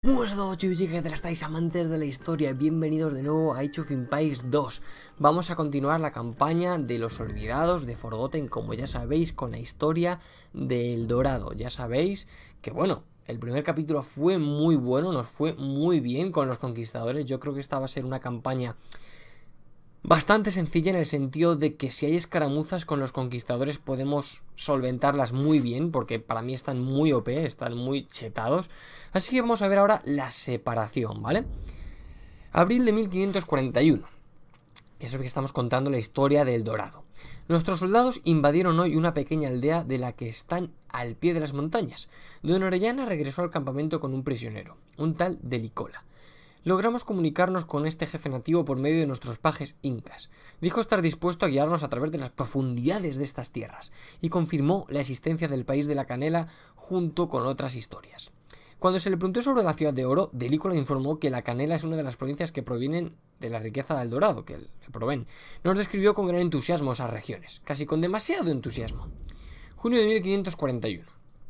Buenas a todos chicos y chicas, estáis amantes de la historia, bienvenidos de nuevo a Age of Empires 2. Vamos a continuar la campaña de los olvidados de Forgotten, como ya sabéis, con la historia del Dorado. Ya sabéis que bueno, el primer capítulo fue muy bueno, nos fue muy bien con los conquistadores. Yo creo que esta va a ser una campaña bastante sencilla en el sentido de que si hay escaramuzas con los conquistadores podemos solventarlas muy bien, porque para mí están muy OP, están muy chetados. Así que vamos a ver ahora la separación, ¿vale? Abril de 1541. Eso es que estamos contando la historia del Dorado. Nuestros soldados invadieron hoy una pequeña aldea de la que están al pie de las montañas. Don Orellana regresó al campamento con un prisionero, un tal Delicola. Logramos comunicarnos con este jefe nativo por medio de nuestros pajes incas. Dijo estar dispuesto a guiarnos a través de las profundidades de estas tierras y confirmó la existencia del país de la canela junto con otras historias. Cuando se le preguntó sobre la ciudad de oro, Delícola informó que la canela es una de las provincias que provienen de la riqueza del Dorado, que le proveen. Nos describió con gran entusiasmo esas regiones, casi con demasiado entusiasmo. Junio de 1541.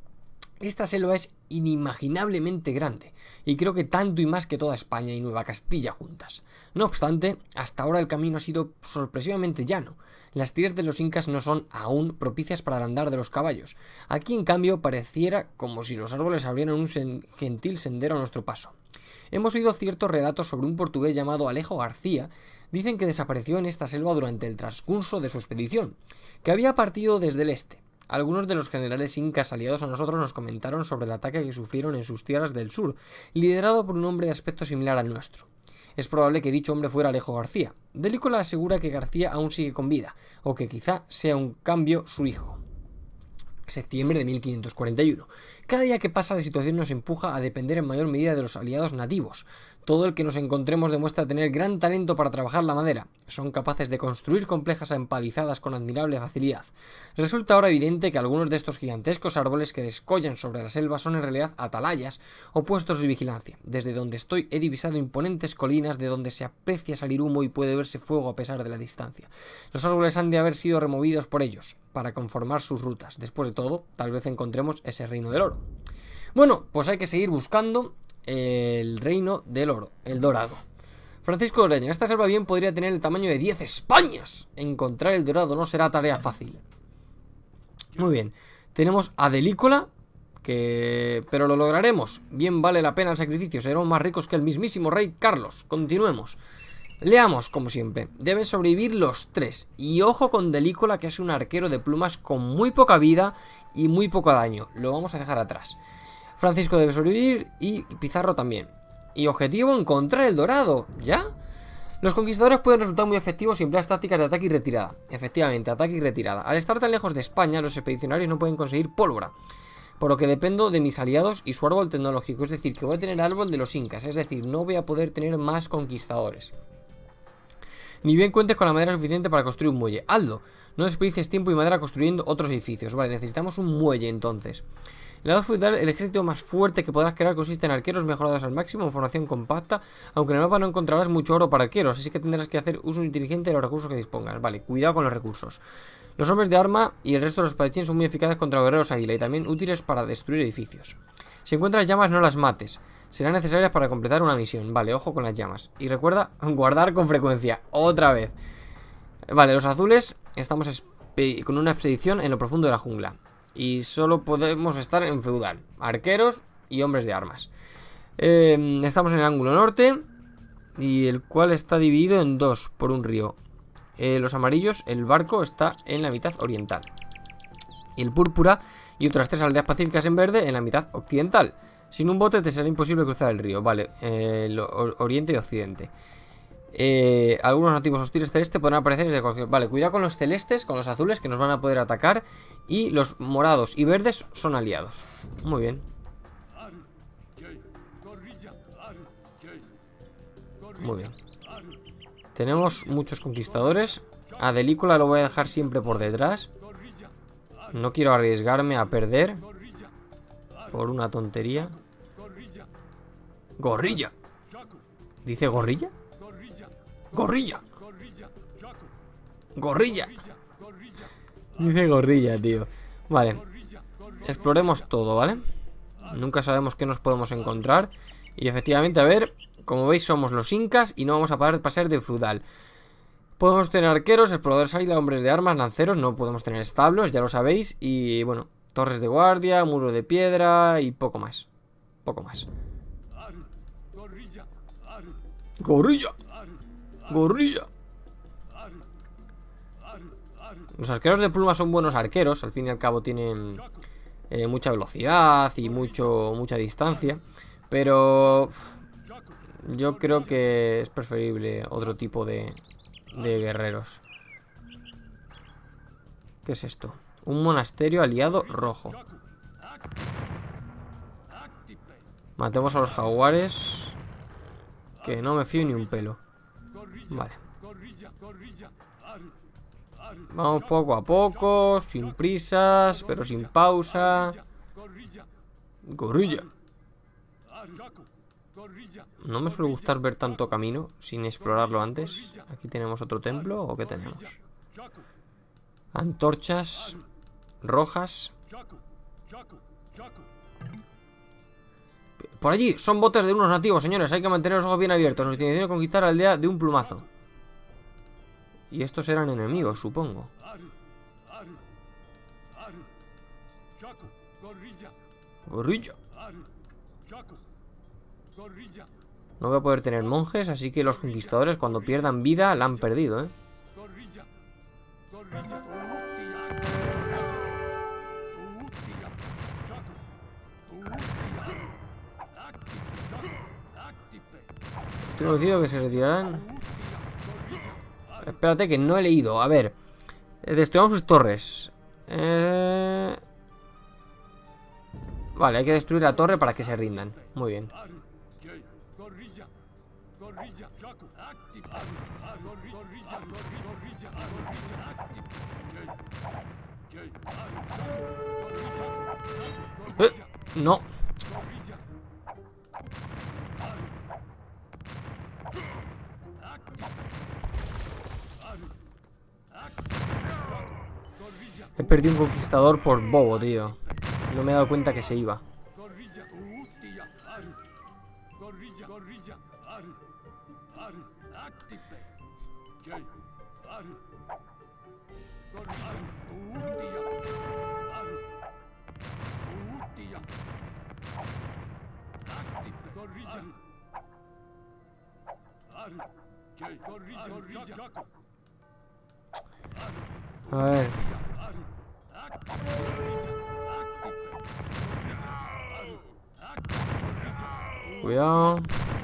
Esta selva es inimaginablemente grande, y creo que tanto y más que toda España y Nueva Castilla juntas. No obstante, hasta ahora el camino ha sido sorpresivamente llano. Las tierras de los incas no son aún propicias para el andar de los caballos. Aquí, en cambio, pareciera como si los árboles abrieran un gentil sendero a nuestro paso. Hemos oído ciertos relatos sobre un portugués llamado Alejo García. Dicen que desapareció en esta selva durante el transcurso de su expedición, que había partido desde el este. Algunos de los generales incas aliados a nosotros nos comentaron sobre el ataque que sufrieron en sus tierras del sur, liderado por un hombre de aspecto similar al nuestro. Es probable que dicho hombre fuera Alejo García. Delícola asegura que García aún sigue con vida, o que quizá sea un cambio su hijo. Septiembre de 1541. Cada día que pasa la situación nos empuja a depender en mayor medida de los aliados nativos. Todo el que nos encontremos demuestra tener gran talento para trabajar la madera. Son capaces de construir complejas empalizadas con admirable facilidad. Resulta ahora evidente que algunos de estos gigantescos árboles que descollan sobre la selva son en realidad atalayas o puestos de vigilancia. Desde donde estoy he divisado imponentes colinas de donde se aprecia salir humo y puede verse fuego a pesar de la distancia. Los árboles han de haber sido removidos por ellos para conformar sus rutas. Después de todo, tal vez encontremos ese reino del oro. Bueno, pues hay que seguir buscando el reino del oro, el Dorado. Francisco de Orellana, esta selva bien podría tener el tamaño de 10 Españas. Encontrar el Dorado no será tarea fácil. Muy bien, tenemos a Delícola, pero lo lograremos. Bien vale la pena el sacrificio, seremos más ricos que el mismísimo rey Carlos. Continuemos. Leamos, como siempre. Deben sobrevivir los tres. Y ojo con Delícola, que es un arquero de plumas con muy poca vida y muy poco daño. Lo vamos a dejar atrás. Francisco debe sobrevivir y Pizarro también. Y objetivo, encontrar el Dorado. ¿Ya? Los conquistadores pueden resultar muy efectivos si empleas tácticas de ataque y retirada. Efectivamente, ataque y retirada. Al estar tan lejos de España, los expedicionarios no pueden conseguir pólvora, por lo que dependo de mis aliados y su árbol tecnológico. Es decir, que voy a tener árbol de los incas. Es decir, no voy a poder tener más conquistadores. Ni bien cuentes con la madera suficiente para construir un muelle. Hazlo. No desperdicies tiempo y madera construyendo otros edificios. Vale, necesitamos un muelle entonces. En la edad feudal, el ejército más fuerte que podrás crear consiste en arqueros mejorados al máximo en formación compacta, aunque en el mapa no encontrarás mucho oro para arqueros, así que tendrás que hacer uso inteligente de los recursos que dispongas. Vale, cuidado con los recursos. Los hombres de arma y el resto de los espadachines son muy eficaces contra guerreros águila y también útiles para destruir edificios. Si encuentras llamas, no las mates. Serán necesarias para completar una misión. Vale, ojo con las llamas. Y recuerda, guardar con frecuencia. Otra vez. Vale, los azules, estamos con una expedición en lo profundo de la jungla. Y solo podemos estar en feudal. Arqueros y hombres de armas. Estamos en el ángulo norte, y el cual está dividido en dos por un río. Los amarillos, el barco está en la mitad oriental. Y el púrpura y otras tres aldeas pacíficas en verde en la mitad occidental. Sin un bote te será imposible cruzar el río. Vale, oriente y occidente. Algunos nativos hostiles celestes podrán aparecer desde cualquier... Vale, cuidado con los celestes, con los azules, que nos van a poder atacar. Y los morados y verdes son aliados. Muy bien. Muy bien. Tenemos muchos conquistadores. A Delícola lo voy a dejar siempre por detrás. No quiero arriesgarme a perder por una tontería. Gorrilla. ¿Dice gorrilla? Gorrilla. Gorrilla. Dice gorrilla, tío. Vale. Exploremos todo, ¿vale? Nunca sabemos qué nos podemos encontrar. Y efectivamente, a ver, como veis somos los incas y no vamos a parar de pasar de feudal. Podemos tener arqueros, exploradores águila, hombres de armas, lanceros. No podemos tener establos, ya lo sabéis. Y bueno, torres de guardia, muro de piedra y poco más. Poco más. ¡Gorrilla! ¡Gorrilla! Los arqueros de pluma son buenos arqueros. Al fin y al cabo tienen mucha velocidad y mucha distancia. Pero yo creo que es preferible otro tipo de guerreros. ¿Qué es esto? Un monasterio aliado rojo. Matemos a los jaguares, que no me fío ni un pelo. Vale. Vamos poco a poco, sin prisas, pero sin pausa. Gorrilla. No me suele gustar ver tanto camino sin explorarlo antes. Aquí tenemos otro templo, ¿o qué tenemos? Antorchas rojas. Por allí, son botes de unos nativos, señores. Hay que mantener los ojos bien abiertos. Nos intención de conquistar la aldea de un plumazo. Y estos eran enemigos, supongo. Gorrilla. No voy a poder tener monjes, así que los conquistadores cuando pierdan vida la han perdido, ¿eh? Estoy convencido que se retirarán. Espérate que no he leído. A ver. Destruyamos sus torres. Vale, hay que destruir la torre para que se rindan. Muy bien. No. He perdido un conquistador por bobo, tío. No me he dado cuenta que se iba. A ver. Cuidado.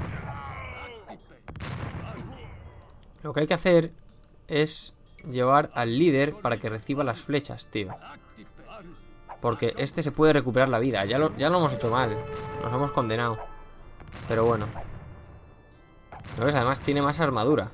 Lo que hay que hacer es llevar al líder para que reciba las flechas, tío. Porque este se puede recuperar la vida. Ya lo hemos hecho mal. Nos hemos condenado. Pero bueno. ¿Lo ves? Además tiene más armadura.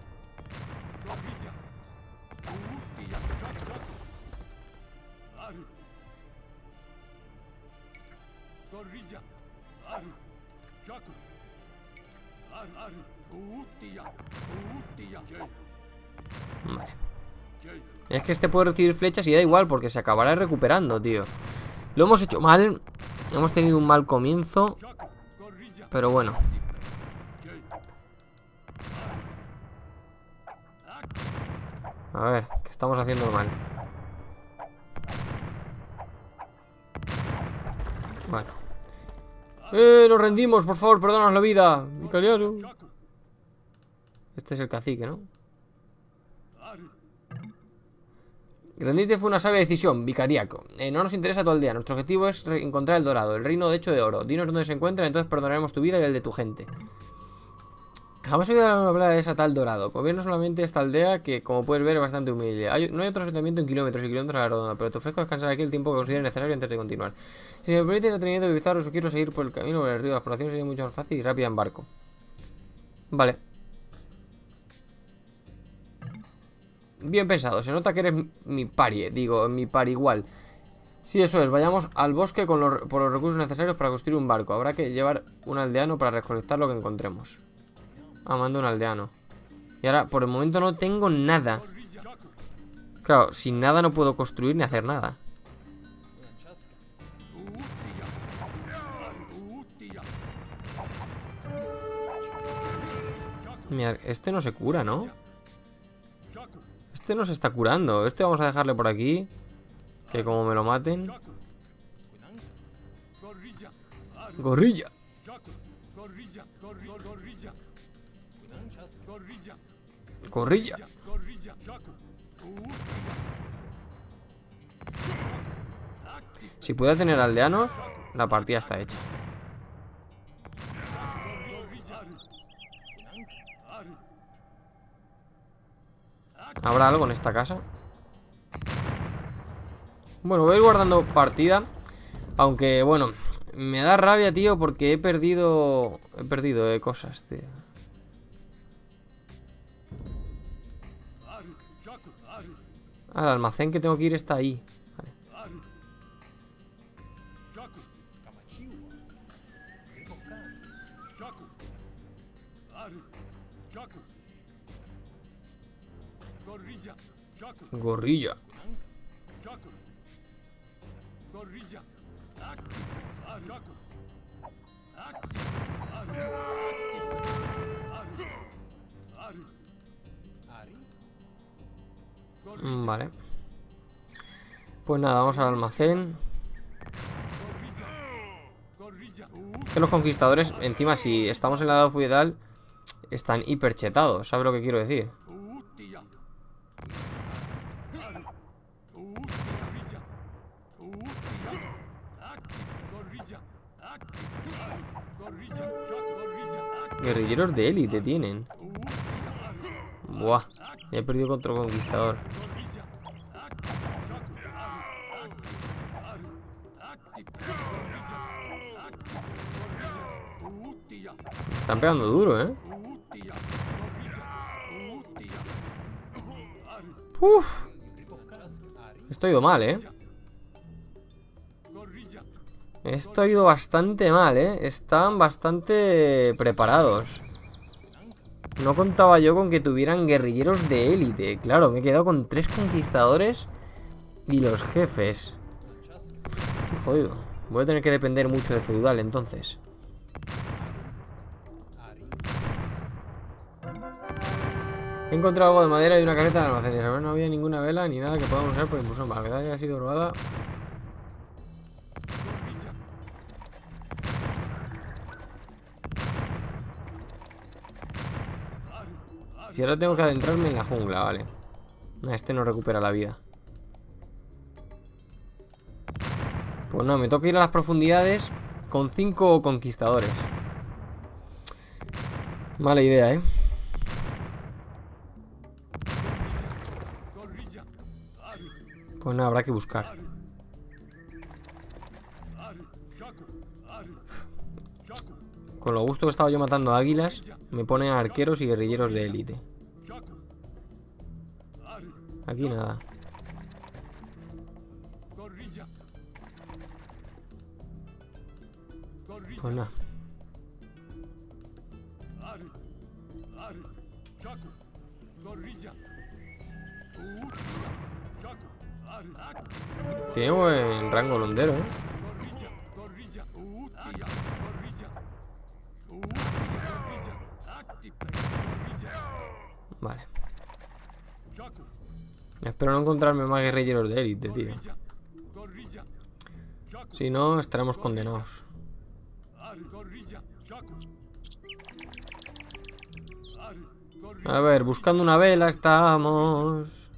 Vale. Es que este puede recibir flechas y da igual porque se acabará recuperando, tío. Lo hemos hecho mal. Hemos tenido un mal comienzo. Pero bueno. A ver, que estamos haciendo mal. Bueno. Nos rendimos, por favor, perdónanos la vida. Vicariano. Este es el cacique, ¿no? Rendirte fue una sabia decisión, vicariaco. No nos interesa tu aldea. Nuestro objetivo es encontrar el dorado, el reino de hecho de oro. Dinos dónde se encuentra, entonces perdonaremos tu vida y el de tu gente. Jamás he oído hablar de esa tal dorado. Gobierno solamente esta aldea que, como puedes ver, es bastante humilde. No hay otro asentamiento en kilómetros y kilómetros a la redonda, pero te ofrezco descansar aquí el tiempo que consideres necesario antes de continuar. Si me permite el entretenimiento de Bizarro, sugiero seguir por el camino por el río. La exploración sería mucho más fácil y rápida en barco. Vale. Bien pensado, se nota que eres mi parie, digo, mi par igual. Sí, eso es, vayamos al bosque por los recursos necesarios para construir un barco. Habrá que llevar un aldeano para recolectar lo que encontremos. Mando un aldeano. Y ahora, por el momento no tengo nada. Claro, sin nada no puedo construir ni hacer nada. Mira, este no se cura, ¿no? Este no se está curando. Este vamos a dejarle por aquí. Que como me lo maten. Gorrilla. Gorrilla. Si puede tener aldeanos, la partida está hecha. ¿Habrá algo en esta casa? Bueno, voy a ir guardando partida. Aunque, bueno, me da rabia, tío, porque he perdido cosas, tío. Ah, el almacén que tengo que ir está ahí. Vale. Gorrilla. Vale. Pues nada, vamos al almacén. Que los conquistadores, encima si estamos en la edad feudal, están hiper chetados, ¿sabes lo que quiero decir? Guerrilleros de élite tienen. Buah, ya he perdido contra el conquistador. Están pegando duro, ¿eh? Uf. Esto ha ido mal, ¿eh? Esto ha ido bastante mal, ¿eh? Están bastante preparados. No contaba yo con que tuvieran guerrilleros de élite. Claro, me he quedado con 3 conquistadores y los jefes. Estoy jodido. Voy a tener que depender mucho de feudal, entonces. He encontrado algo de madera y una careta en el almacén. A ver, no había ninguna vela ni nada que podamos usar por impulsión. Para que haya sido robada. Y ahora tengo que adentrarme en la jungla, vale. Este no recupera la vida. Pues no, me toca ir a las profundidades con 5 conquistadores. Mala idea, ¿eh? Pues nada, habrá que buscar. Con lo gusto que estaba yo matando águilas, me ponen arqueros y guerrilleros de élite. Aquí nada. Pues nada. Tiene buen rango londero, ¿eh? Vale. Espero no encontrarme más guerrilleros de élite, tío. Si no, estaremos condenados. A ver, buscando una vela estamos.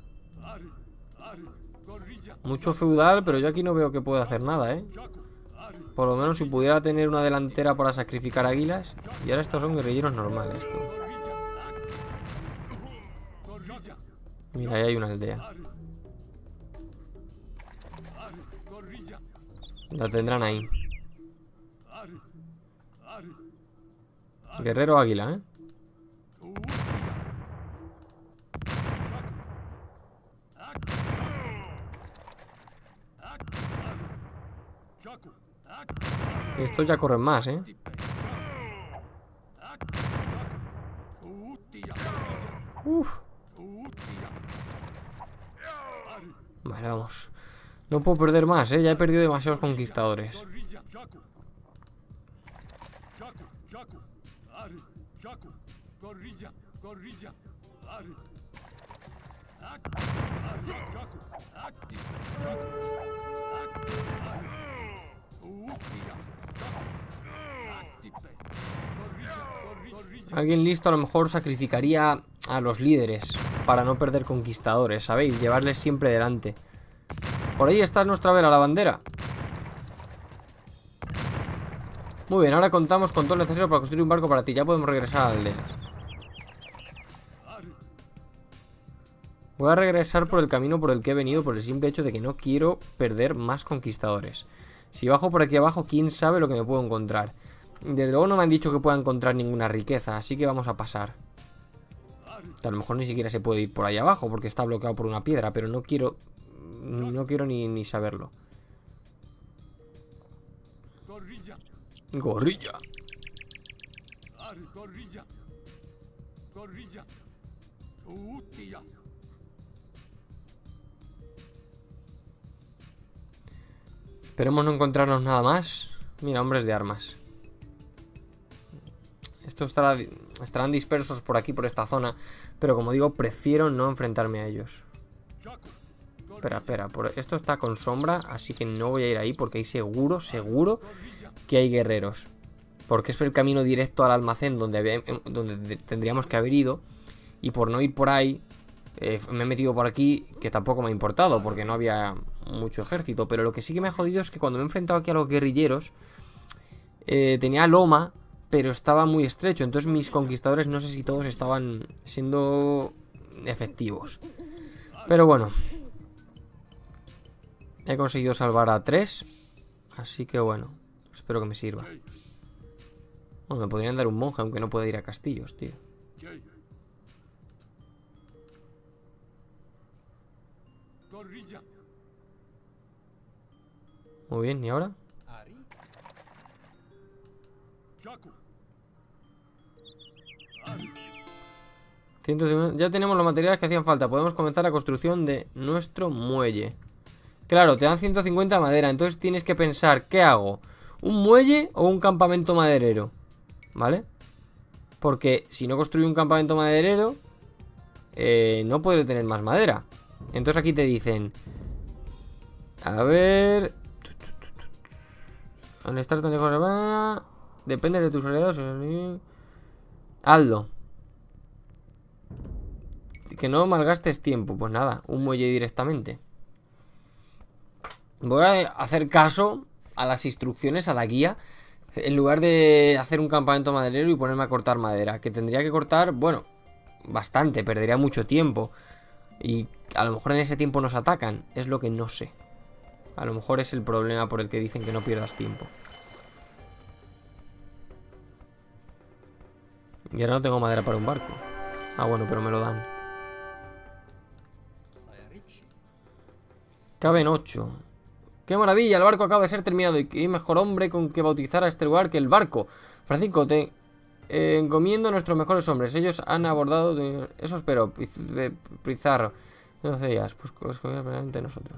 Mucho feudal, pero yo aquí no veo que pueda hacer nada, ¿eh? Por lo menos si pudiera tener una delantera para sacrificar águilas. Y ahora estos son guerrilleros normales, tú. Mira, ahí hay una aldea. La tendrán ahí. Guerrero águila, ¿eh? Estos ya corren más, ¿eh? Uf. Vale, vamos. No puedo perder más, ¿eh? Ya he perdido demasiados conquistadores. Alguien listo a lo mejor sacrificaría a los líderes para no perder conquistadores, ¿sabéis? Llevarles siempre delante. Por ahí está nuestra vela, la bandera. Muy bien, ahora contamos con todo lo necesario para construir un barco para ti. Ya podemos regresar a la aldea. Voy a regresar por el camino por el que he venido, por el simple hecho de que no quiero perder más conquistadores. Si bajo por aquí abajo, quién sabe lo que me puedo encontrar. Desde luego no me han dicho que pueda encontrar ninguna riqueza, así que vamos a pasar. A lo mejor ni siquiera se puede ir por ahí abajo porque está bloqueado por una piedra, pero no quiero ni saberlo. Gorrilla. Esperemos no encontrarnos nada más. Mira, hombres de armas. Estos estarán dispersos por aquí, por esta zona. Pero como digo, prefiero no enfrentarme a ellos. Espera, esto está con sombra, así que no voy a ir ahí porque ahí seguro que hay guerreros. Porque es el camino directo al almacén donde tendríamos que haber ido. Y por no ir por ahí, me he metido por aquí, que tampoco me ha importado porque no había mucho ejército. Pero lo que sí que me ha jodido es que cuando me he enfrentado aquí a los guerrilleros, tenía loma, pero estaba muy estrecho. Entonces mis conquistadores no sé si todos estaban siendo efectivos. Pero bueno, he conseguido salvar a 3. Así que bueno, espero que me sirva. Bueno, me podrían dar un monje, aunque no pueda ir a castillos, tío. Muy bien, ¿y ahora? Ya tenemos los materiales que hacían falta. Podemos comenzar la construcción de nuestro muelle. Claro, te dan 150 de madera. Entonces tienes que pensar, ¿qué hago? ¿Un muelle o un campamento maderero? ¿Vale? Porque si no construyo un campamento maderero, no podré tener más madera. Entonces aquí te dicen, a ver, al estar tan lejos, depende de tus aliados. Hazlo. Que no malgastes tiempo. Pues nada, un muelle directamente. Voy a hacer caso a las instrucciones, a la guía, en lugar de hacer un campamento maderero y ponerme a cortar madera. Que tendría que cortar, bueno, bastante, perdería mucho tiempo. Y a lo mejor en ese tiempo nos atacan. Es lo que no sé. A lo mejor es el problema por el que dicen que no pierdas tiempo. Y ahora no tengo madera para un barco. Ah, bueno, pero me lo dan. Caben 8. ¡Qué maravilla! El barco acaba de ser terminado. Y qué mejor hombre con que bautizar a este lugar que el barco. Francisco, te encomiendo a nuestros mejores hombres. Ellos han abordado... Eso espero, Pizarro. 12 días. Pues probablemente nosotros.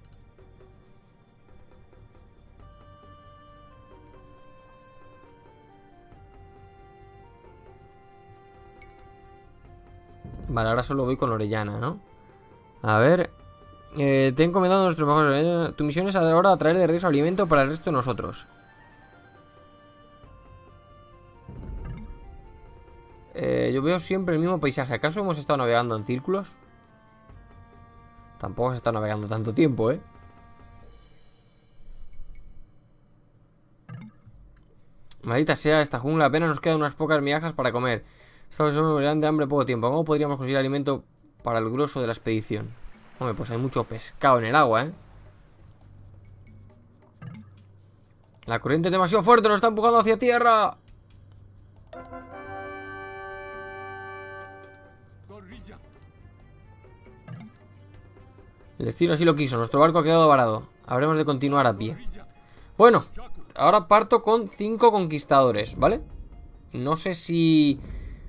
Vale, ahora solo voy con Orellana, ¿no? A ver... te he encomendado a nuestros mejores... tu misión es ahora traer de regreso alimento para el resto de nosotros. Yo veo siempre el mismo paisaje. ¿Acaso hemos estado navegando en círculos? Tampoco se está navegando tanto tiempo, ¿eh? Maldita sea esta jungla. Apenas nos quedan unas pocas migajas para comer. Estamos morirán de hambre poco tiempo. ¿Cómo podríamos conseguir alimento para el grueso de la expedición? Hombre, pues hay mucho pescado en el agua, ¿eh? La corriente es demasiado fuerte, nos está empujando hacia tierra. El destino así lo quiso, nuestro barco ha quedado varado. Habremos de continuar a pie. Bueno, ahora parto con 5 conquistadores, ¿vale? No sé si...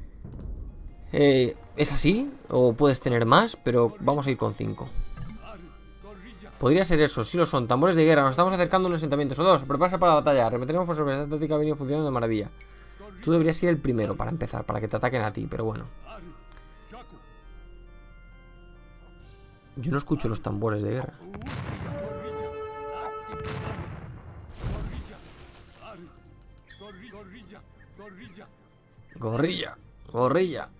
¿es así? ¿O puedes tener más? Pero vamos a ir con 5. Podría ser eso, sí lo son. Tambores de guerra, nos estamos acercando a un asentamiento. Soldados, prepárate para la batalla. Remeteremos por sorpresa táctica, ha venido funcionando de maravilla. Tú deberías ir el primero para empezar, para que te ataquen a ti, pero bueno. Yo no escucho los tambores de guerra. Gorrilla, gorrilla.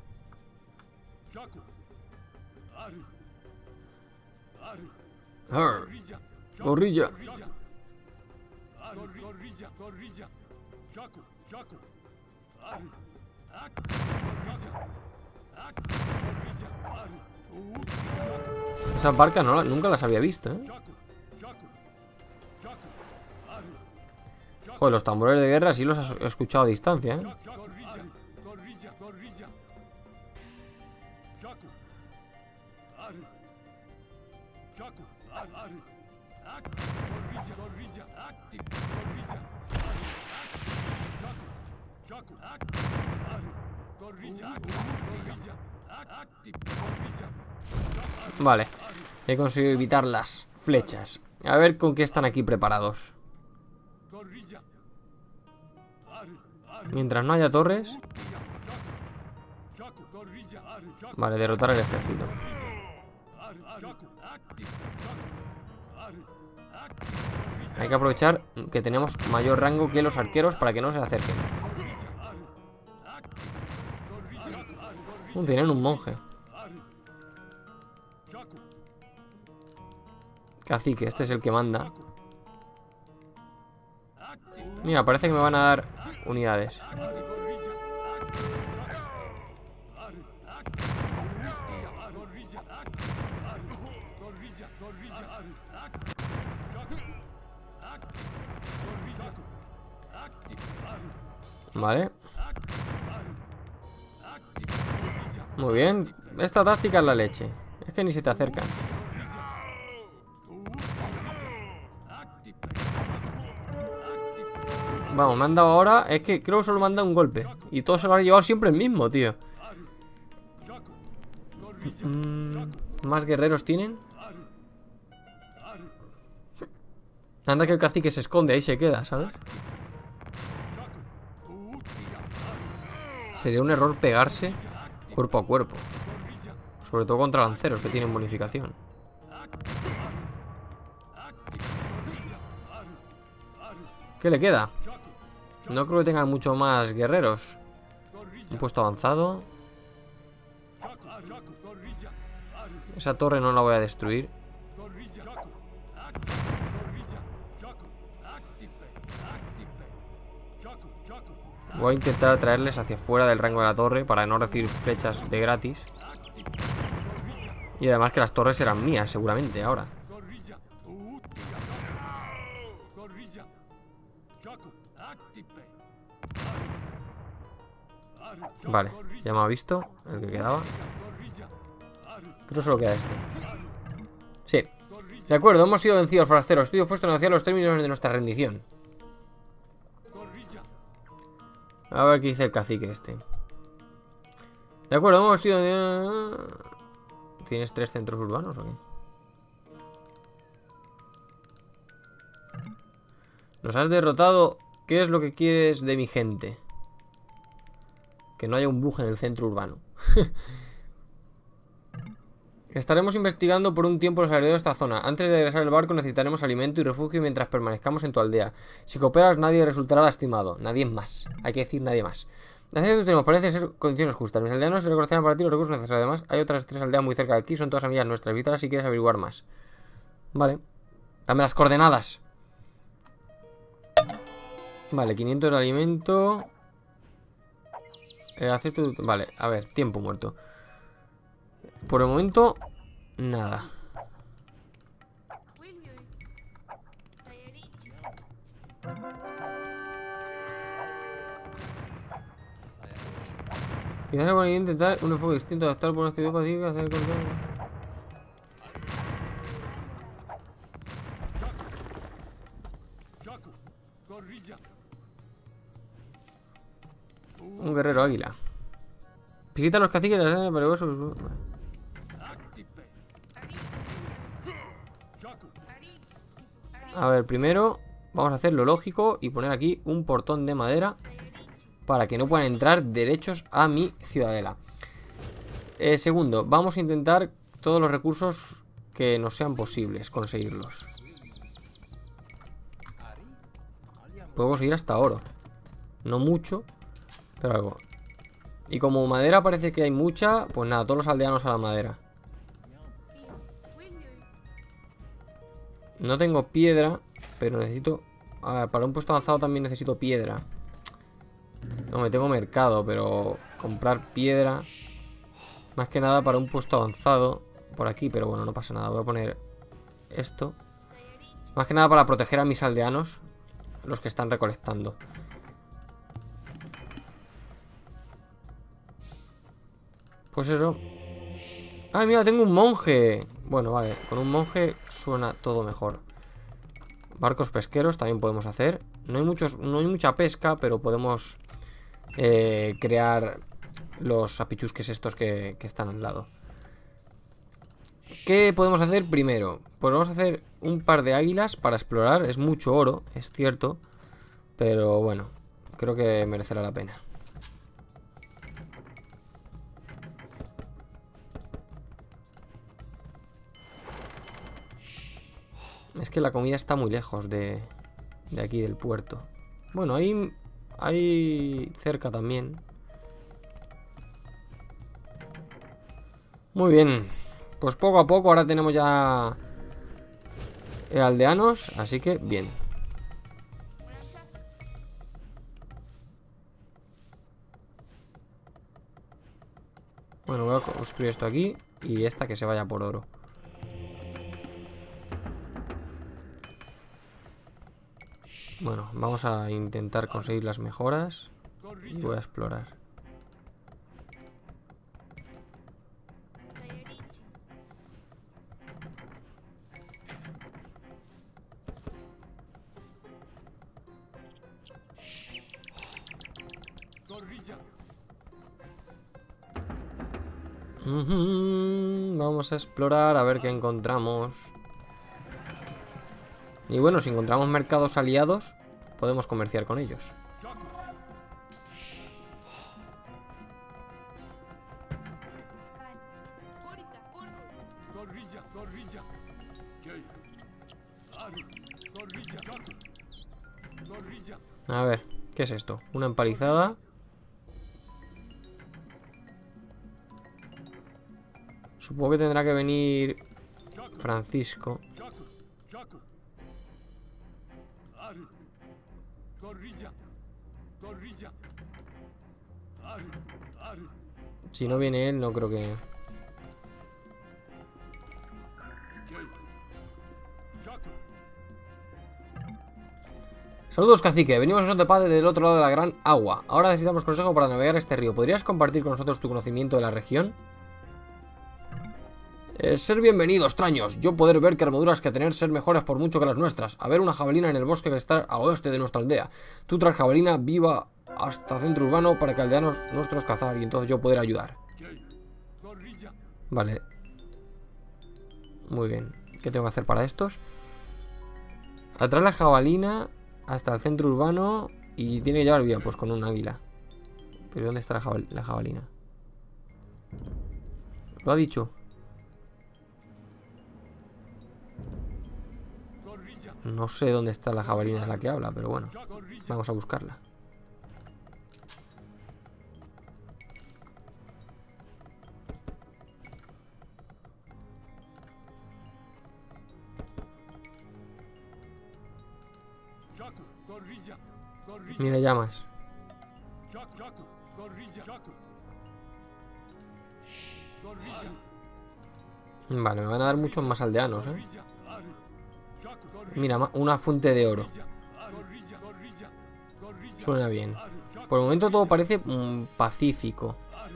Arr. Gorrilla. Esas barcas nunca las había visto, ¿eh? Joder, los tambores de guerra sí los he escuchado a distancia, ¿eh? Vale, he conseguido evitar las flechas. A ver con qué están aquí preparados. Mientras no haya torres. Vale, derrotar al ejército. Hay que aprovechar que tenemos mayor rango que los arqueros para que no se acerquen. Tienen un monje. Cacique, este es el que manda. Mira, parece que me van a dar unidades. Vale. Muy bien. Esta táctica es la leche. Es que ni se te acercan. Vamos, me han dado ahora. Es que creo que solo me han dado un golpe. Y todo se lo ha llevado siempre el mismo, tío. ¿Más guerreros tienen? Anda que el cacique se esconde, ahí se queda, ¿sabes? Sería un error pegarse cuerpo a cuerpo. Sobre todo contra lanceros que tienen bonificación. ¿Qué le queda? No creo que tengan mucho más guerreros. Un puesto avanzado. Esa torre no la voy a destruir. Voy a intentar atraerles hacia fuera del rango de la torre para no recibir flechas de gratis. Y además que las torres eran mías seguramente ahora. Vale, ya me ha visto el que quedaba. Creo que solo queda este. Sí. De acuerdo, hemos sido vencidos, forasteros. Estoy dispuesto a negociar los términos de nuestra rendición. A ver qué dice el cacique este. De acuerdo, hemos sido... ¿Tienes 3 centros urbanos o qué? Nos has derrotado. ¿Qué es lo que quieres de mi gente? Que no haya un bug en el centro urbano. Estaremos investigando por un tiempo los alrededores de esta zona. Antes de regresar al barco necesitaremos alimento y refugio mientras permanezcamos en tu aldea. Si cooperas nadie resultará lastimado. Nadie más. Hay que decir nadie más. Las que tenemos parece ser condiciones justas. Mis aldeanos se reconocerán para ti los recursos necesarios. Además, hay otras 3 aldeas muy cerca de aquí. Son todas amigas nuestras. Visítalas si quieres averiguar más. Vale. Dame las coordenadas. Vale, 500 de alimento. Acepto... Vale, a ver, tiempo muerto. Por el momento, nada. Quizás se puede intentar un enfoque distinto, adaptar por una ciudad pacífica, hacer control. Un guerrero águila. Visita a los caciques de la escena peligrosa. A ver, primero vamos a hacer lo lógico y poner aquí un portón de madera para que no puedan entrar derechos a mi ciudadela. Segundo, vamos a intentar todos los recursos que nos sean posibles conseguirlos. Puedo conseguir hasta oro. No mucho, pero algo. Y como madera parece que hay mucha, pues nada, todos los aldeanos a la madera. No tengo piedra, pero necesito... A ver, para un puesto avanzado también necesito piedra. No, me tengo mercado, pero comprar piedra... Más que nada para un puesto avanzado por aquí, pero bueno, no pasa nada. Voy a poner esto. Más que nada para proteger a mis aldeanos, los que están recolectando. Pues eso. ¡Ay, mira, tengo un monje! Bueno, vale, con un monje suena todo mejor. Barcos pesqueros también podemos hacer. No hay mucha pesca, pero podemos crear los apichusques estos que están al lado. ¿Qué podemos hacer primero? Pues vamos a hacer un par de águilas para explorar. Es mucho oro, es cierto, pero bueno, creo que merecerá la pena. Es que la comida está muy lejos de aquí del puerto. Bueno, hay cerca también. Muy bien. Pues poco a poco ahora tenemos ya aldeanos, así que bien. Bueno, voy a construir esto aquí y esta que se vaya por oro. Bueno, vamos a intentar conseguir las mejoras y voy a explorar. Vamos a explorar a ver qué encontramos. Y bueno, si encontramos mercados aliados, podemos comerciar con ellos. A ver, ¿qué es esto? Una empalizada. Supongo que tendrá que venir Francisco. Si no viene él, no creo que... Saludos, cacique. Venimos en son de paz desde el otro lado de la gran agua. Ahora necesitamos consejo para navegar este río. ¿Podrías compartir con nosotros tu conocimiento de la región? Ser bienvenido, extraños. Yo poder ver que armaduras que tener ser mejores por mucho que las nuestras. A ver una jabalina en el bosque que está al oeste de nuestra aldea. Tú traes jabalina viva hasta centro urbano para que aldeanos nuestros cazar y entonces yo poder ayudar. Vale. Muy bien. ¿Qué tengo que hacer para estos? Atraer la jabalina hasta el centro urbano y tiene que llevar viva, pues con un águila. ¿Pero dónde está la jabalina? Lo ha dicho. No sé dónde está la jabalina de la que habla, pero bueno, vamos a buscarla. Mira, llamas. Vale, me van a dar muchos más aldeanos, ¿eh? Mira, una fuente de oro. Suena bien. Por el momento todo parece pacífico.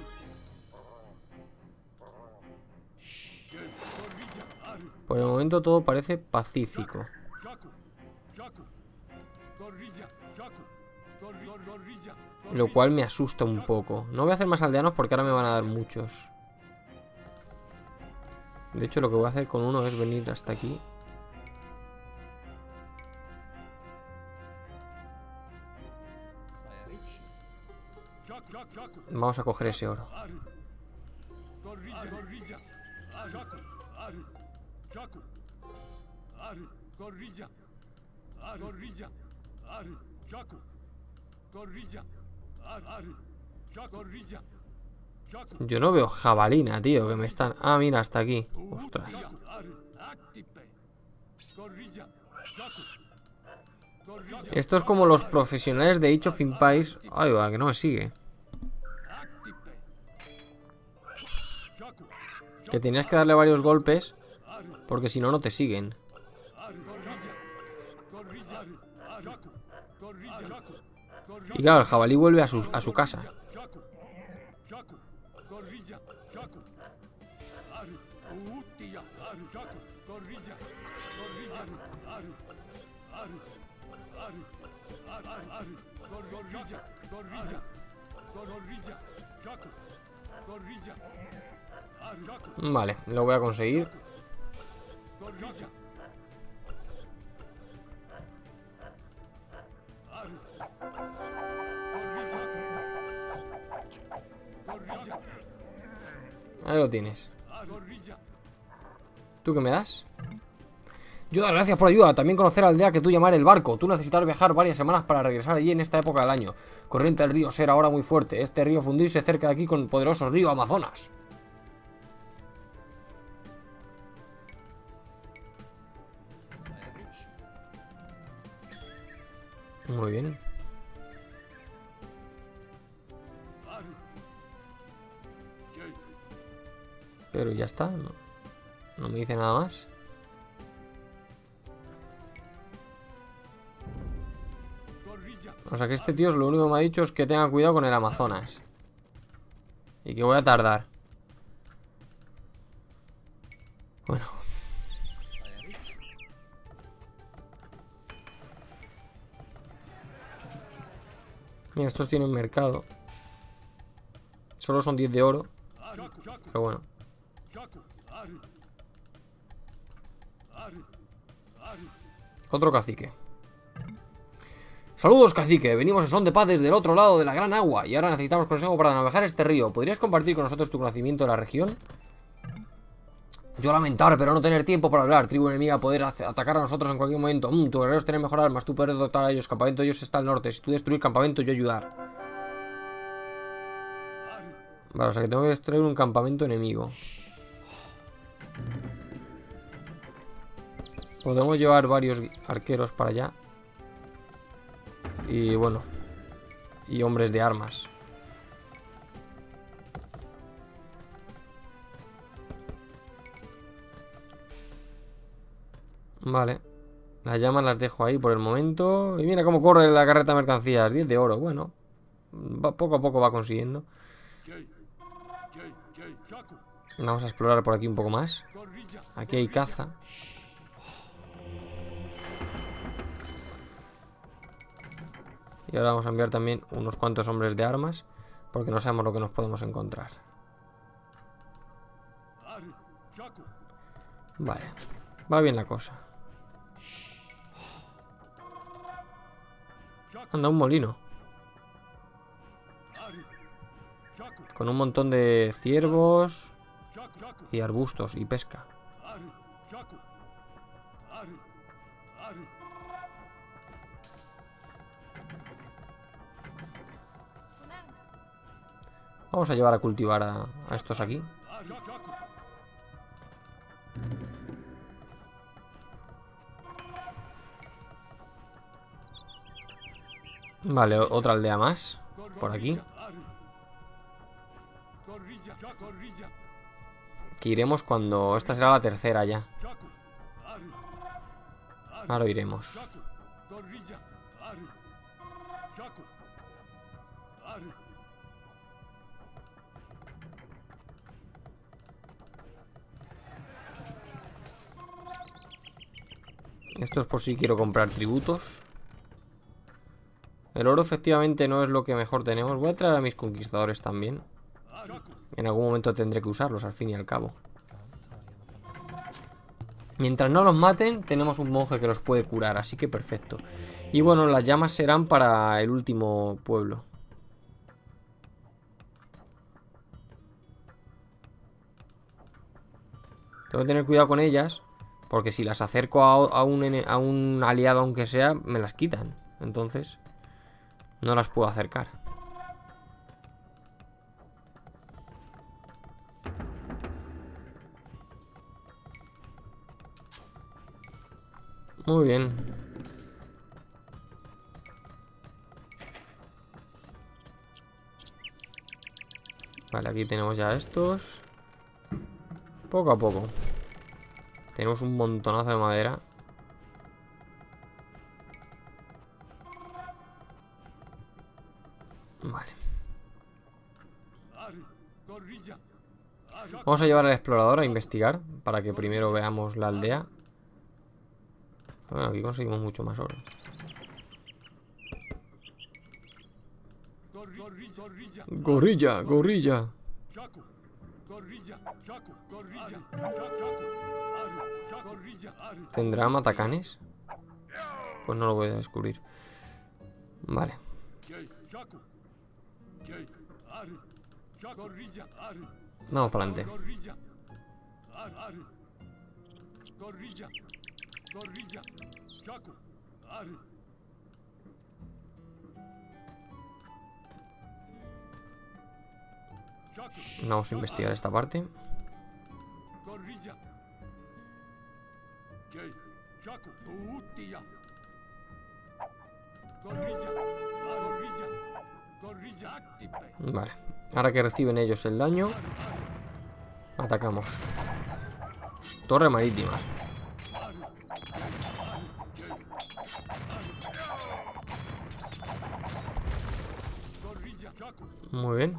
Por el momento todo parece pacífico. Lo cual me asusta un poco. No voy a hacer más aldeanos porque ahora me van a dar muchos. De hecho, lo que voy a hacer con uno es venir hasta aquí. Vamos a coger ese oro. Yo no veo jabalina, tío, que me están... Ah, mira, hasta aquí. Ostras. Esto es como los profesionales de Age of Empires. Ay, va, que no me sigue. Que tenías que darle varios golpes, porque si no, no te siguen. Y claro, el jabalí vuelve a su casa. Vale, lo voy a conseguir. Ahí lo tienes. ¿Tú qué me das? Yo doy gracias por ayuda. También conocer la aldea que tú llamar el barco. Tú necesitas viajar varias semanas para regresar allí en esta época del año. Corriente del río ser ahora muy fuerte. Este río fundirse cerca de aquí con el poderoso río Amazonas. Muy bien. Pero ya está. No me dice nada más. O sea que este tío lo único que me ha dicho es que tenga cuidado con el Amazonas. Y que voy a tardar. Bueno. Mira, estos tienen mercado. Solo son 10 de oro. Pero bueno. Otro cacique. Saludos, cacique. Venimos en son de paz desde el otro lado de la gran agua y ahora necesitamos consejo para navegar este río. ¿Podrías compartir con nosotros tu conocimiento de la región? Yo lamentar, pero no tener tiempo para hablar. Tribu enemiga, poder atacar a nosotros en cualquier momento. Tu guerrero es tener mejor armas, tú poder dotar a ellos. Campamento de ellos está al norte. Si tú destruir campamento, yo ayudar. Vale, o sea que tengo que destruir un campamento enemigo. Podemos llevar varios arqueros para allá. Y bueno. Y hombres de armas. Vale. Las llamas las dejo ahí por el momento. Y mira cómo corre la carreta de mercancías. 10 de oro, bueno. Poco a poco va consiguiendo. Vamos a explorar por aquí un poco más. Aquí hay caza. Y ahora vamos a enviar también unos cuantos hombres de armas, porque no sabemos lo que nos podemos encontrar. Vale. Va bien la cosa. Anda, un molino. Con un montón de ciervos y arbustos y pesca. Vamos a llevar a cultivar a estos aquí. Vale, otra aldea más. Por aquí. Que iremos cuando... Esta será la tercera ya. Ahora iremos. Esto es por si quiero comprar tributos. El oro efectivamente no es lo que mejor tenemos. Voy a traer a mis conquistadores también. En algún momento tendré que usarlos, al fin y al cabo. Mientras no los maten, tenemos un monje que los puede curar, así que perfecto. Y bueno, las llamas serán para el último pueblo. Tengo que tener cuidado con ellas, porque si las acerco a un aliado, aunque sea, me las quitan. Entonces, no las puedo acercar. Muy bien. Vale, aquí tenemos ya estos. Poco a poco. Tenemos un montonazo de madera. Vale. Vamos a llevar al explorador a investigar, para que primero veamos la aldea. Bueno, aquí conseguimos mucho más oro. Gorrilla, gorrilla. ¿Tendrá matacanes? Pues no lo voy a descubrir. Vale. Vamos para adelante. Vamos a investigar esta parte. Vale. Ahora que reciben ellos el daño, atacamos. Torre marítima. Muy bien.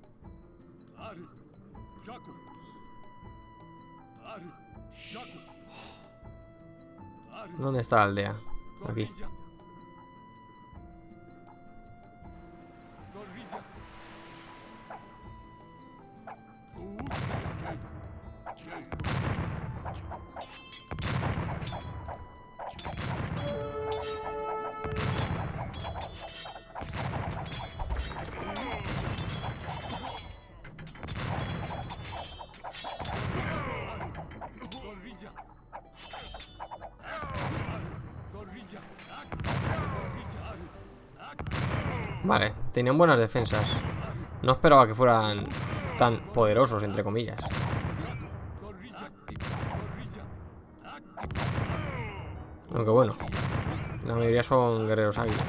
¿Dónde está la aldea? Aquí. Vale, tenían buenas defensas. No esperaba que fueran tan poderosos, entre comillas. Aunque bueno, la mayoría son guerreros águilas.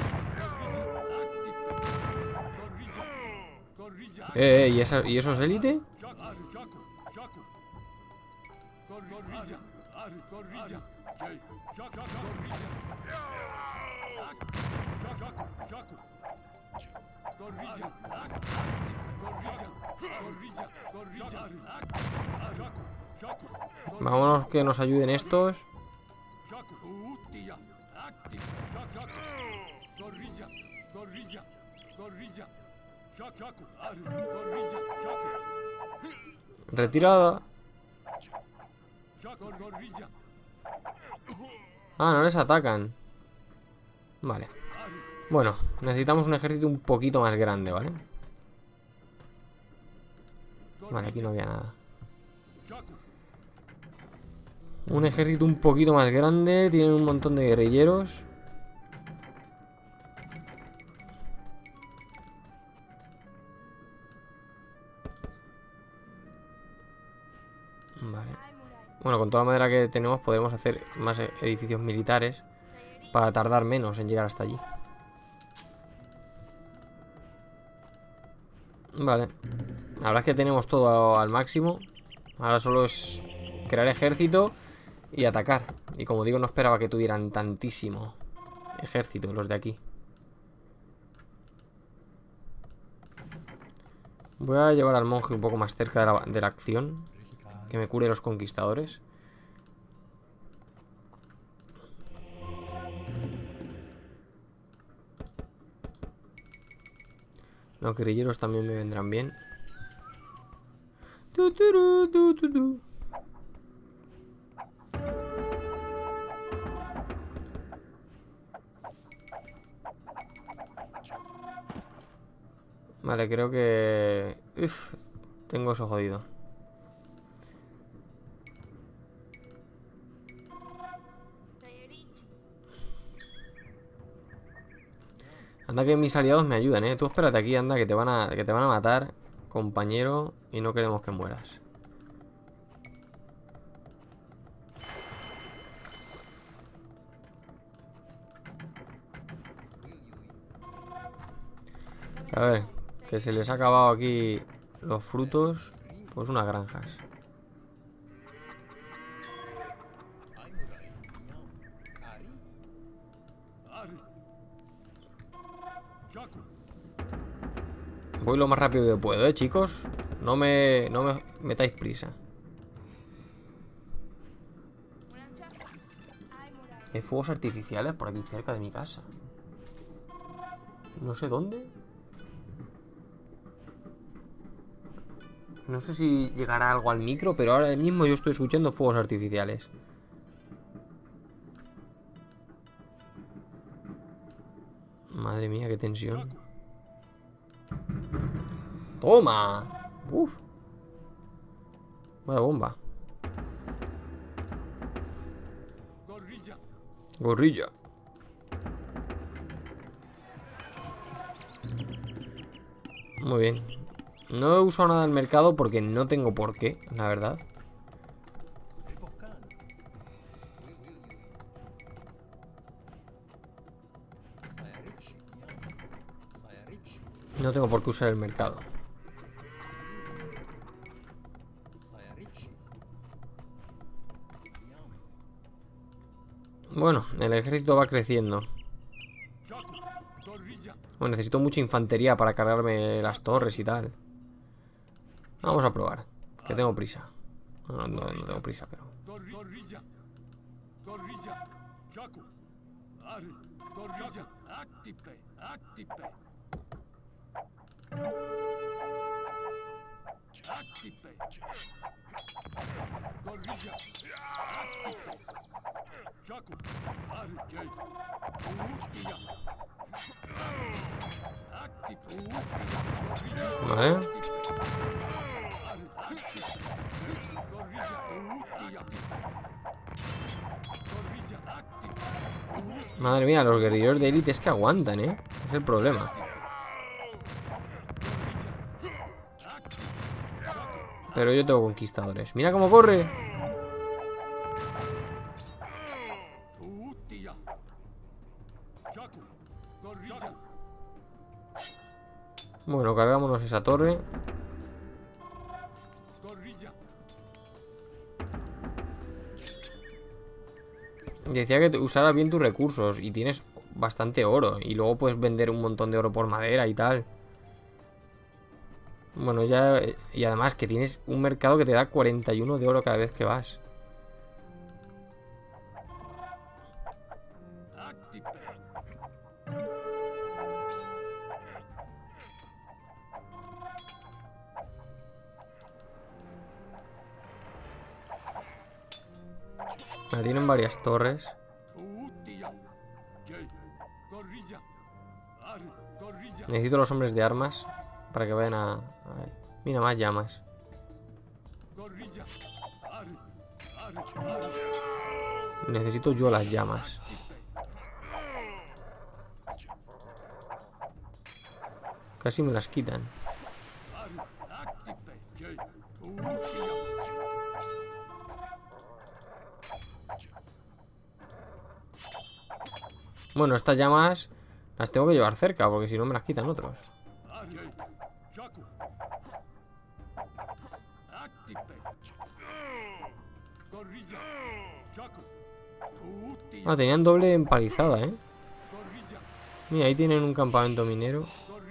¿Y eso es élite? Vámonos que nos ayuden estos. Retirada. Ah, no les atacan. Vale. Bueno, necesitamos un ejército un poquito más grande, ¿vale? Vale, aquí no había nada. Un ejército un poquito más grande. Tienen un montón de guerrilleros. Vale. Bueno, con toda la madera que tenemos podemos hacer más edificios militares para tardar menos en llegar hasta allí. Vale. La verdad es que tenemos todo al máximo. Ahora solo es crear ejército y atacar. Y como digo, no esperaba que tuvieran tantísimo ejército los de aquí. Voy a llevar al monje un poco más cerca de la acción, que me cure los conquistadores. Los guerrilleros también me vendrán bien. Vale, creo que... Uf, tengo eso jodido. Anda que mis aliados me ayudan, Tú espérate aquí, anda, que te van a matar, compañero, y no queremos que mueras. A ver, que se les ha acabado aquí los frutos. Pues unas granjas. Voy lo más rápido que puedo, chicos. No me metáis prisa. Hay fuegos artificiales por aquí cerca de mi casa. No sé dónde. No sé si llegará algo al micro, pero ahora mismo yo estoy escuchando fuegos artificiales. Madre mía, qué tensión. ¡Toma! ¡Uf! Vaya bomba. Gorrilla. Muy bien. No he usado nada del mercado porque no tengo por qué, la verdad. No tengo por qué usar el mercado. Bueno, el ejército va creciendo. Bueno, necesito mucha infantería para cargarme las torres y tal. Vamos a probar, que tengo prisa. No tengo prisa, pero... Vale. Madre mía, los guerrilleros de élite es que aguantan, Es el problema. Pero yo tengo conquistadores. ¡Mira cómo corre! Bueno, cargámonos esa torre. Decía que usaras bien tus recursos. Y tienes bastante oro. Y luego puedes vender un montón de oro por madera y tal. Bueno, ya... Y además que tienes un mercado que te da 41 de oro cada vez que vas. Tienen varias torres. Necesito los hombres de armas para que vayan a... Mira, más llamas. Necesito yo las llamas. Casi me las quitan. Bueno, estas llamas las tengo que llevar cerca, porque si no me las quitan otros. Ah, tenían doble empalizada, Mira, ahí tienen un campamento minero.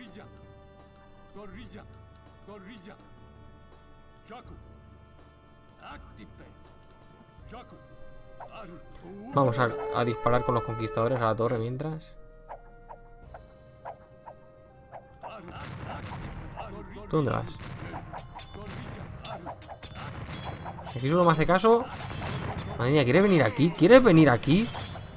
Vamos a disparar con los conquistadores a la torre mientras. ¿Dónde vas? Aquí solo me hace caso. Madre mía, ¿quieres venir aquí? ¿Quieres venir aquí?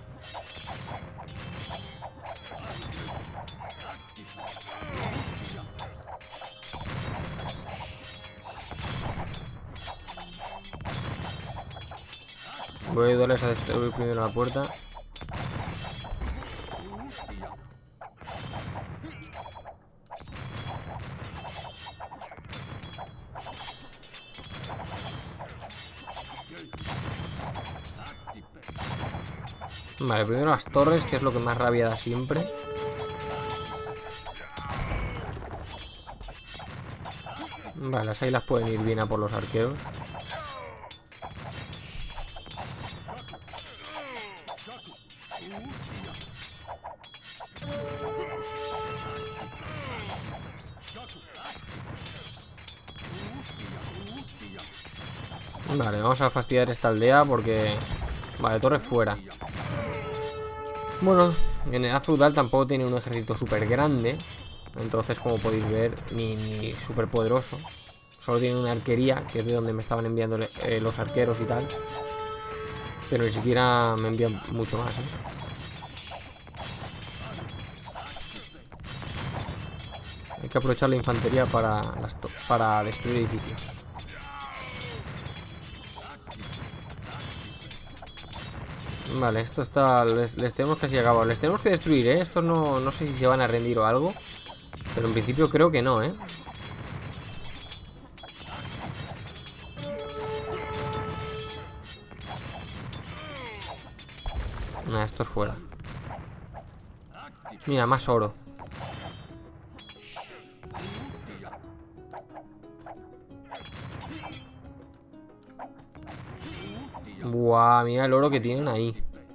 Voy a ayudarles a destruir primero la puerta. Vale, primero las torres, que es lo que más rabia da siempre. Vale, las águilas pueden ir bien a por los arqueros. Vale, vamos a fastidiar esta aldea porque... Vale, torre fuera. Bueno, en edad feudal tampoco tiene un ejército súper grande. Entonces, como podéis ver, ni súper poderoso. Solo tiene una arquería, que es de donde me estaban enviando los arqueros y tal. Pero ni siquiera me envían mucho más, ¿eh? Hay que aprovechar la infantería para destruir edificios. Vale, esto está... Les tenemos casi acabado. Les tenemos que destruir, ¿eh? Estos no sé si se van a rendir o algo. Pero en principio creo que no, ¿eh? Nah, esto es fuera. Mira, más oro. Buah, mira el oro que tienen ahí.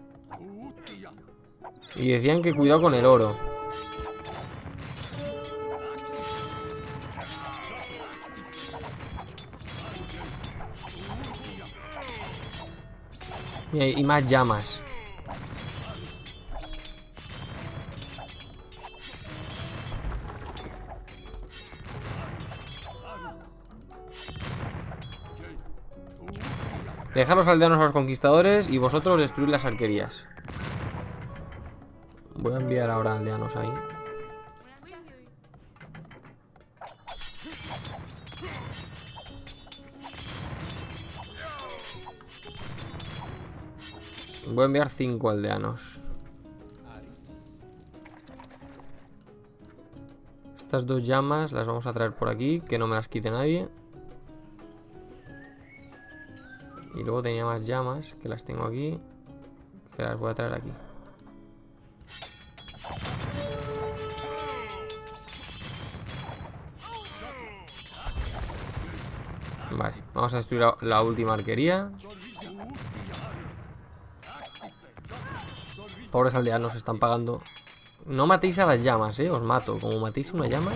Y decían que cuidado con el oro. Mira, y más llamas. Dejar los aldeanos a los conquistadores y vosotros destruir las arquerías. Voy a enviar ahora aldeanos ahí. Voy a enviar 5 aldeanos. Estas 2 llamas las vamos a traer por aquí, que no me las quite nadie. Y luego tenía más llamas, que las tengo aquí, que las voy a traer aquí. Vale, vamos a destruir la última arquería. Pobres aldeanos, están pagando. No matéis a las llamas, os mato. Como matéis a una llama.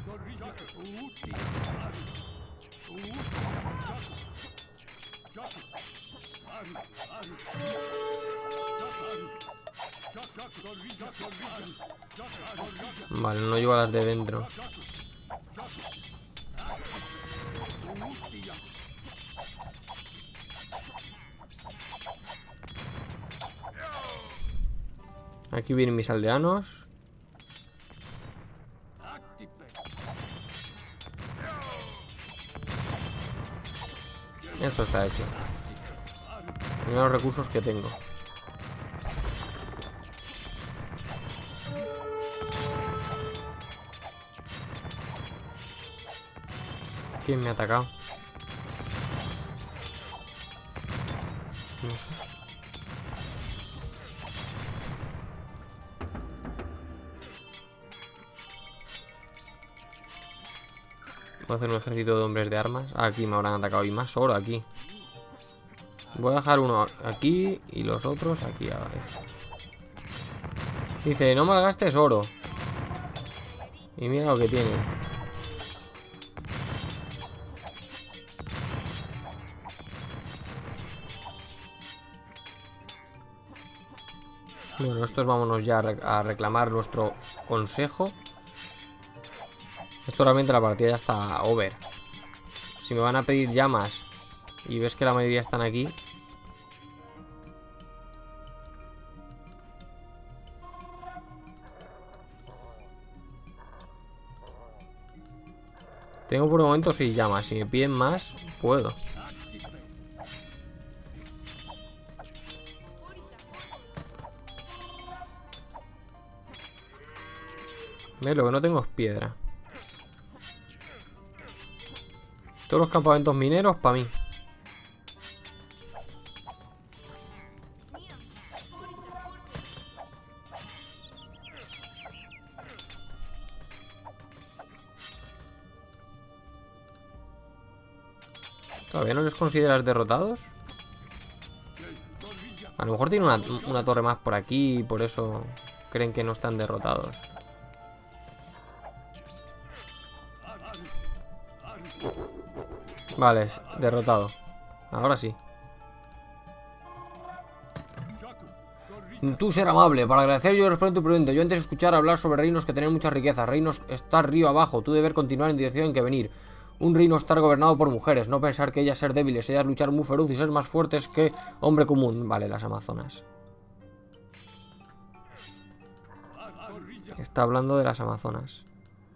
Vale, no llevo a las de dentro. Aquí vienen mis aldeanos. Esto está hecho. Mira los recursos que tengo. ¿Quién me ha atacado? No sé. Voy a hacer un ejército de hombres de armas. Aquí me habrán atacado. Y más oro aquí. Voy a dejar uno aquí y los otros aquí. A ver. Dice, no malgastes oro. Y mira lo que tienen. Bueno, estos vámonos ya a reclamar nuestro consejo. Esto realmente la partida ya está over. Si me van a pedir llamas y ves que la mayoría están aquí. Tengo por el momento 6 llamas. Si me piden más, puedo. ¿Ves? Lo que no tengo es piedra. Todos los campamentos mineros para mí. ¿Todavía no les consideras derrotados? A lo mejor tiene una torre más por aquí y por eso creen que no están derrotados. Vale, derrotado. Ahora sí. Tú ser amable, para agradecer yo respondo tu pregunta. Yo antes de escuchar hablar sobre reinos que tienen mucha riqueza. Reinos estar río abajo, tú deber continuar en dirección en que venir. Un reino estar gobernado por mujeres, no pensar que ellas ser débiles, ellas luchar muy feroz y ser más fuertes que hombre común. Vale, las amazonas. Está hablando de las amazonas.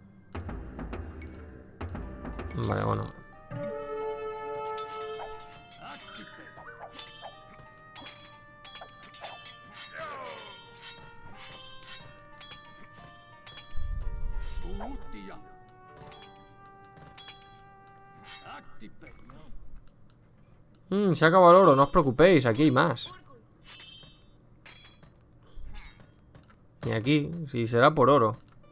Vale, bueno. Se acaba el oro, no os preocupéis, aquí hay más. Y aquí, si será por oro.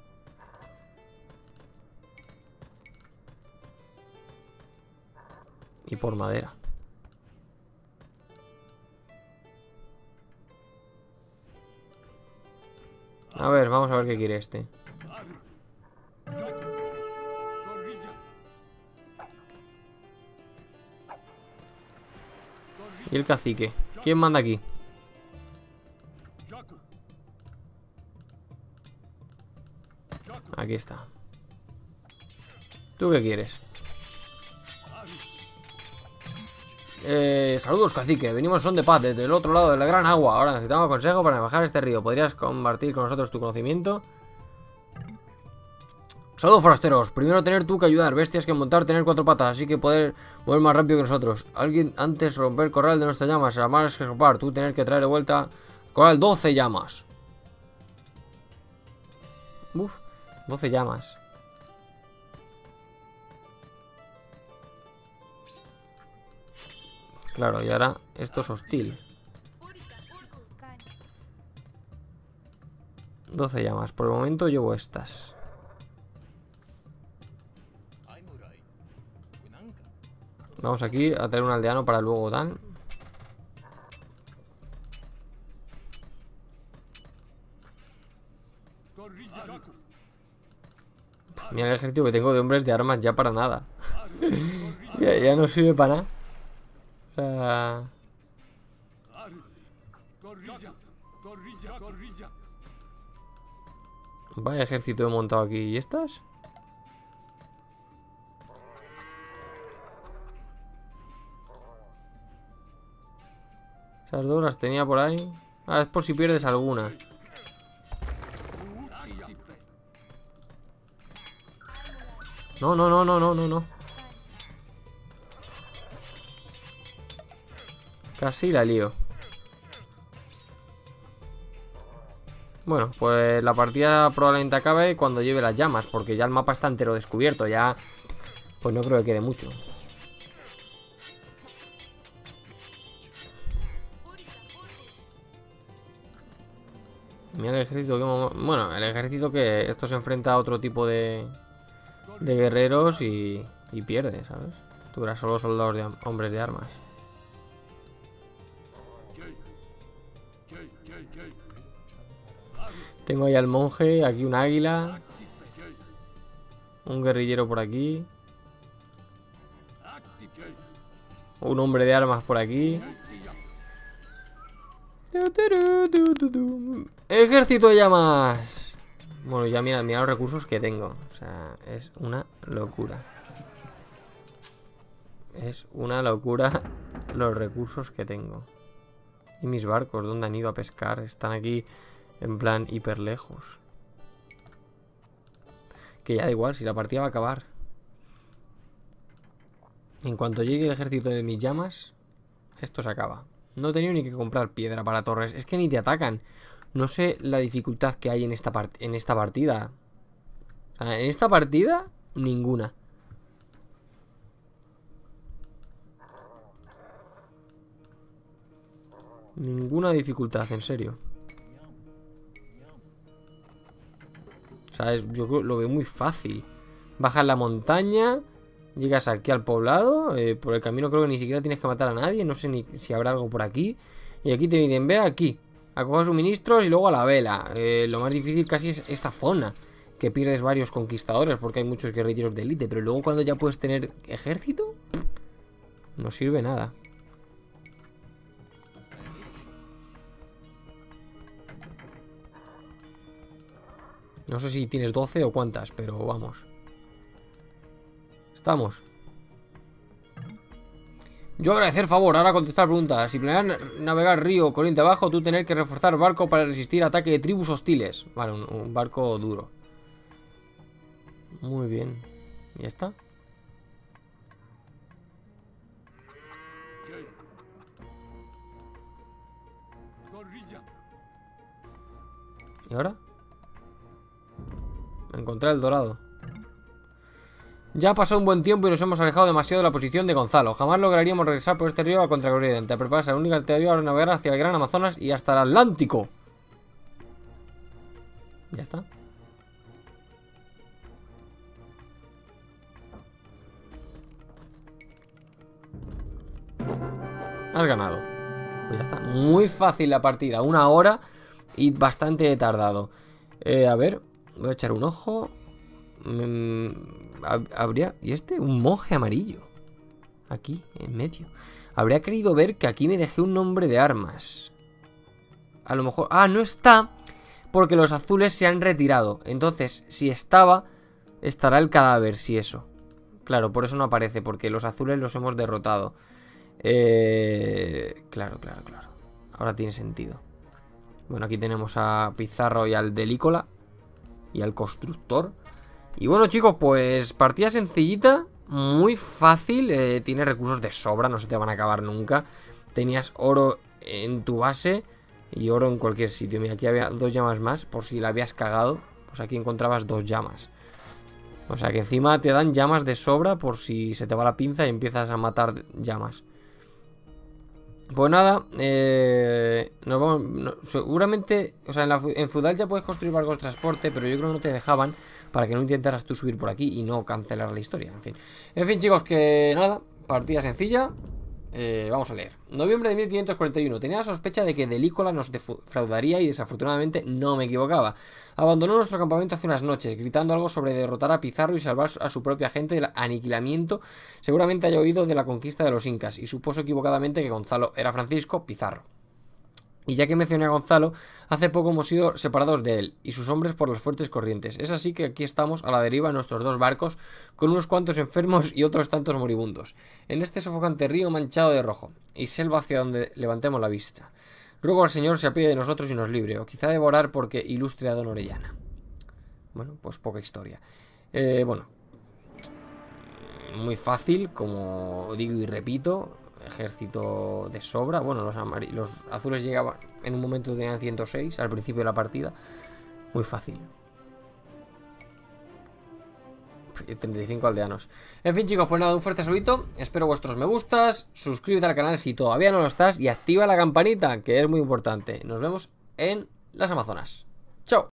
Y por madera. A ver, vamos a ver qué quiere este. Y el cacique. ¿Quién manda aquí? Aquí está. ¿Tú qué quieres? Saludos, cacique. Venimos son de paz desde el otro lado de la gran agua. Ahora necesitamos consejo para bajar este río. ¿Podrías compartir con nosotros tu conocimiento? Saludos, forasteros. Primero tener tú que ayudar. Bestias que montar, tener 4 patas. Así que poder mover más rápido que nosotros. Alguien antes romper el corral de nuestras llamas. La más que escapar. Tú tener que traer de vuelta corral 12 llamas. Uf, 12 llamas. Claro, y ahora esto es hostil. 12 llamas. Por el momento llevo estas. Vamos aquí a tener un aldeano para luego dan. Mira el ejército que tengo de hombres de armas ya para nada. ya no sirve para nada. O sea... Vaya ejército he montado aquí. ¿Y estas? Esas dos las tenía por ahí. Ah, es por si pierdes alguna. No. Casi la lío. Bueno, pues la partida probablemente acabe cuando lleve las llamas, porque ya el mapa está entero descubierto. Ya, pues no creo que quede mucho. Mira el ejército que... Bueno, el ejército que esto se enfrenta a otro tipo de guerreros y pierde, ¿sabes? Tú eras solo soldados de hombres de armas. Tengo ahí al monje, aquí un águila. Un guerrillero por aquí. Un hombre de armas por aquí. Ejército de llamas. Bueno, ya mira los recursos que tengo. O sea, es una locura. Es una locura los recursos que tengo. Y mis barcos, ¿dónde han ido a pescar? Están aquí en plan hiper lejos. Que ya da igual, si la partida va a acabar. En cuanto llegue el ejército de mis llamas, esto se acaba. No he tenido ni que comprar piedra para torres. Es que ni te atacan. No sé la dificultad que hay en esta partida. O sea, en esta partida, ninguna. Ninguna dificultad, en serio. O sea, yo lo veo muy fácil. Bajas la montaña, Llegas aquí al poblado. Por el camino creo que ni siquiera tienes que matar a nadie. No sé ni si habrá algo por aquí. Y aquí te dicen, ve aquí a coger suministros y luego a la vela. Lo más difícil casi es esta zona, que pierdes varios conquistadores porque hay muchos guerrilleros de élite. Pero luego cuando ya puedes tener ejército, no sirve nada. No sé si tienes 12 o cuántas, pero vamos. Estamos. Yo agradecer favor, ahora contestar preguntas. Si planeas navegar río corriente abajo, tú tener que reforzar barco para resistir ataque de tribus hostiles. Vale, un barco duro. Muy bien. ¿Ya está? ¿Y ahora? Encontrar el dorado. Ya ha pasado un buen tiempo y nos hemos alejado demasiado de la posición de Gonzalo. Jamás lograríamos regresar por este río a contracorriente. Te preparas, la única alternativa ahora navegar hacia el Gran Amazonas y hasta el Atlántico. Ya está. Has ganado. Pues ya está. Muy fácil la partida. 1 hora y bastante tardado. A ver, voy a echar un ojo. Habría... ¿Y este? Un monje amarillo. Aquí, en medio. Habría querido ver que aquí me dejé un nombre de armas. A lo mejor... Ah, no está, porque los azules se han retirado. Entonces, si estaba, estará el cadáver, si eso. Claro, por eso no aparece, porque los azules los hemos derrotado. Claro. Ahora tiene sentido. Bueno, aquí tenemos a Pizarro y al Delícola. Y al Constructor. Y bueno, chicos, pues partida sencillita, muy fácil. Tiene recursos de sobra, no se te van a acabar nunca. Tenías oro en tu base y oro en cualquier sitio. Mira, aquí había 2 llamas más, por si la habías cagado. Pues aquí encontrabas 2 llamas. O sea que encima te dan llamas de sobra por si se te va la pinza y empiezas a matar llamas. Pues nada, nos vamos, seguramente, o sea, en Feudal ya puedes construir barcos de transporte, pero yo creo que no te dejaban para que no intentaras tú subir por aquí y no cancelar la historia, en fin chicos, que nada, partida sencilla. Vamos a leer. Noviembre de 1541. Tenía la sospecha de que Delícola nos defraudaría y desafortunadamente no me equivocaba. Abandonó nuestro campamento hace unas noches, gritando algo sobre derrotar a Pizarro y salvar a su propia gente del aniquilamiento. Seguramente haya oído de la conquista de los incas y supuso equivocadamente que Gonzalo era Francisco Pizarro. Y ya que mencioné a Gonzalo, hace poco hemos sido separados de él y sus hombres por las fuertes corrientes. Es así que aquí estamos a la deriva en nuestros 2 barcos, con unos cuantos enfermos y otros tantos moribundos, en este sofocante río manchado de rojo, y selva hacia donde levantemos la vista. Ruego al Señor se apiade de nosotros y nos libre, o quizá devorar porque ilustre a Don Orellana. Bueno, pues poca historia. Bueno, muy fácil, como digo y repito. Ejército de sobra. Bueno, los azules llegaban en un momento, tenían 106 al principio de la partida. Muy fácil. 35 aldeanos. En fin chicos, pues nada, un fuerte saludito. Espero vuestros me gustas. Suscríbete al canal si todavía no lo estás. Y activa la campanita, que es muy importante. Nos vemos en las Amazonas. Chao.